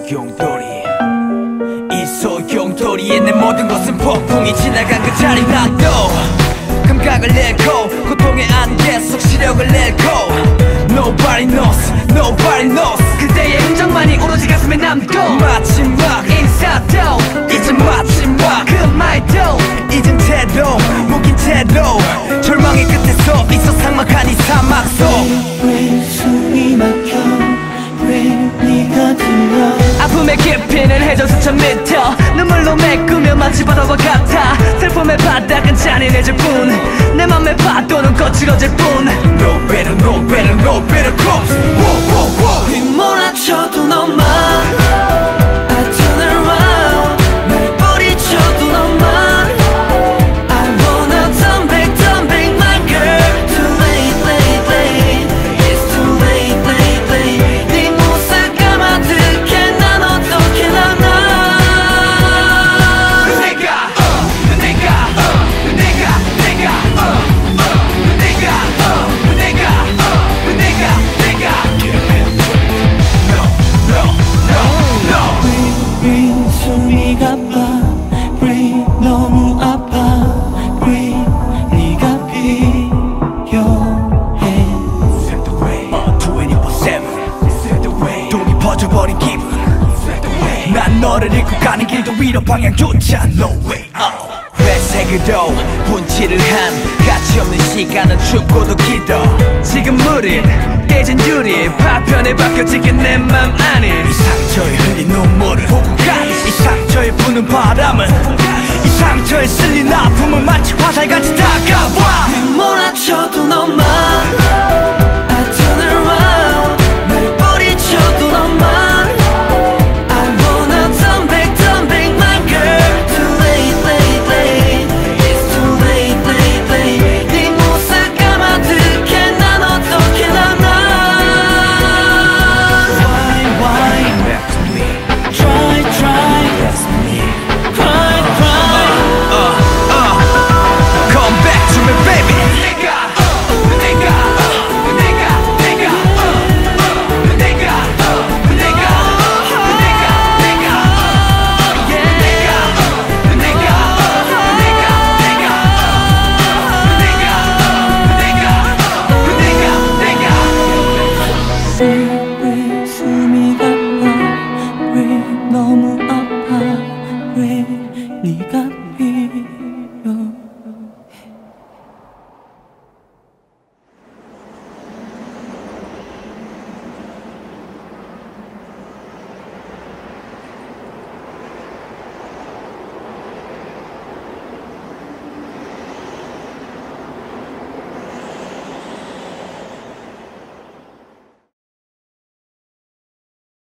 소용돌이 이 소용돌이에 내 모든 것은 폭풍이 지나간 그 자리 난 또 감각을 잃고 고통의 안개 속 시력을 잃고 Nobody knows, nobody knows 그대의 흔적만이 오로지 가슴에 남고 마지막 인사도 이제 마지막 그 말도 이젠 태도 묶인 태도 절망의 끝에서 있어 삭막한 이 사막 속 왜 숨이 막혀 왜 네가 들려 아픔의 깊이는 해저 수천 미터 눈물로 메꾸며 마치 바다와 같아 슬픔의 바닥은 잔인해질 뿐 내 맘의 파도는 거칠어질 뿐 No better, no better, no better comes Whoa, whoa, whoa 휘몰아쳐도 너만 I turn around 날 뿌리쳐도 너만 I wanna turn back my girl Too late, late, late It's too late, late, late 네 모습 까마득해 난 어떻게 나나 숨이 가빠 Breathe 너무 아파 Breathe 네가 필요해 Set the way 24/7 Set the way 돈이 퍼져버린 기분 Set the way 난 너를 잃고 가는 길도 위로 방향조차 No way 회색으로 분칠을 한 가치없는 시간은 춥고도 길어 지금 우린 깨진 유리 파편에 바뀌어진 내 맘 안에 이 상처에 흘린 눈물을 보고 가니 이 상처에 부는 바람은